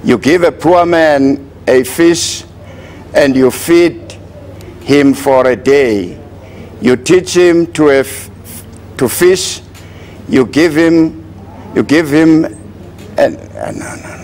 You give a poor man a fish and you feed him for a day. You teach him to fish. You give him, no.